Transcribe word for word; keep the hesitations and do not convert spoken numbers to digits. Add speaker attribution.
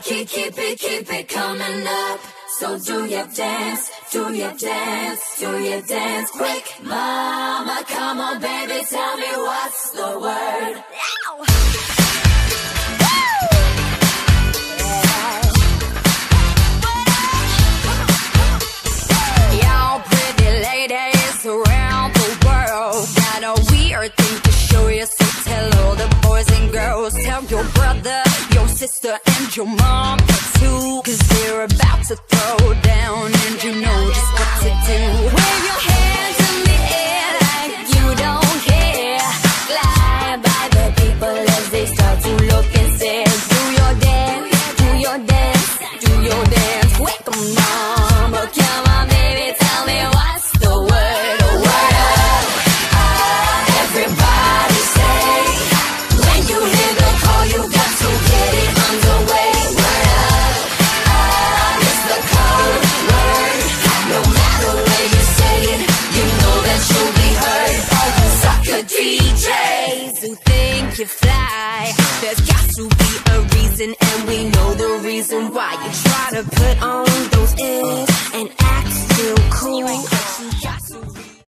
Speaker 1: Keep, keep it, keep it coming up. So do your dance, do your dance, do your dance quick. Mama, come on baby, tell me what's the word. Y'all pretty ladies around the world got a weird thing to show you, so tell all the boys and girls. Tell your brother, your sister and your mom too, cause they're about to throw down and you know just what to do. Wave your hands in the air like you don't care. Glide by the people as they start to look and say, do your dance, do your dance, do your dance. Wake 'em mama, come on baby, tell me what's the word. A word up, everybody say, when you hear the call you got to get it underway. Word up, it's the code word. No matter where you say it, you know that you'll be heard. All you sucker D Js who think you fly, there's got to be a reason, and we know the reason why you try to put on those airs.